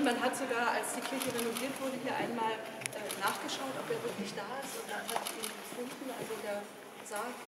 Und man hat sogar, als die Kirche renoviert wurde, hier einmal nachgeschaut, ob er wirklich da ist, und man hat ihn gefunden. Also der Sarg